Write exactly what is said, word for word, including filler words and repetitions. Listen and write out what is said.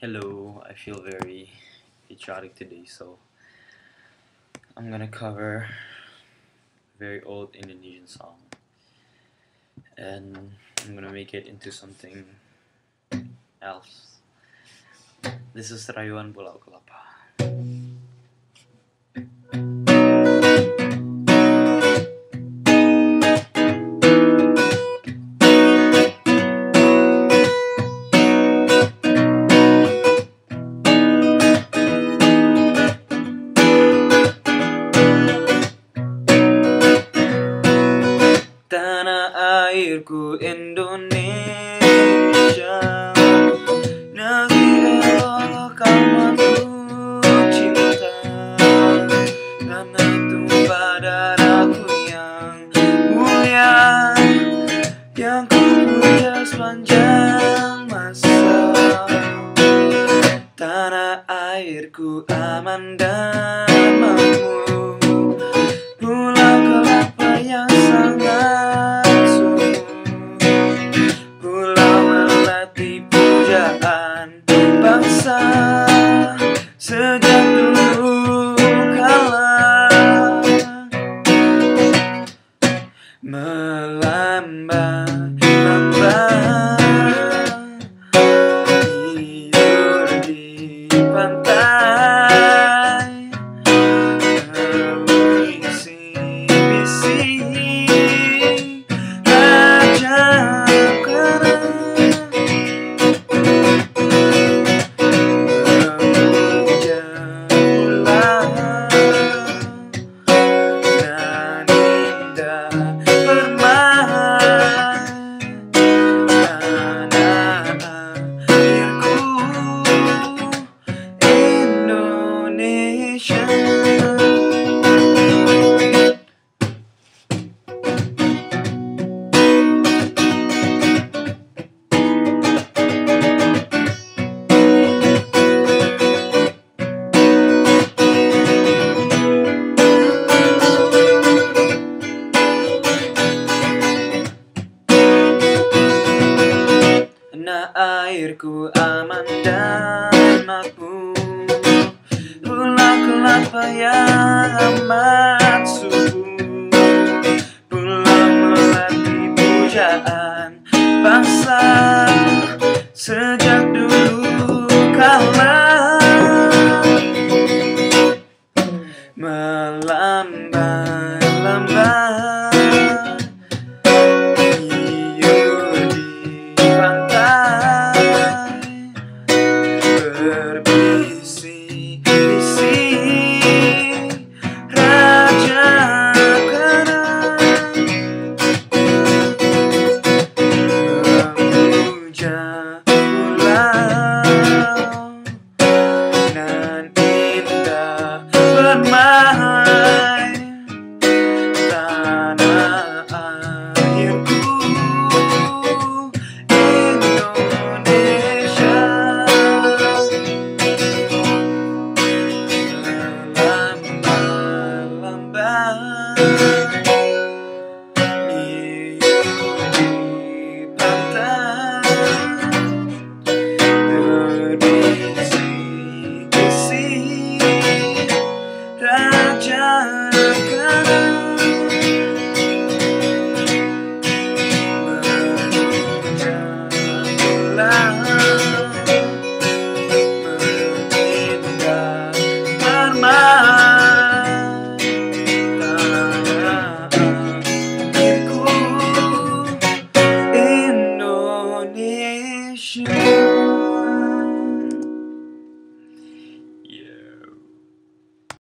Hello, I feel very patriotic today, so I'm gonna cover a very old Indonesian song and I'm gonna make it into something else. This is Rayuan Pulau Kelapa. Tanah airku Indonesia, negeri elok amatku cinta, karena tumpah darahku yang mulia, yang ku puja sepanjang masa. Tanah airku aman dan makmur, Pulau Kelapa yang sangat subur, pulau melati pujaan bangsa sejak dulu kala, melambang-lambang tidur di pantai, berbisik-bisik raja kera, memuja pulau dan indah bermain. Tanah airku Indonesia. Tanah airku aman dan makmur, Pulau Kelapa yang amat subur, pulau melati pujaan bangsa sejak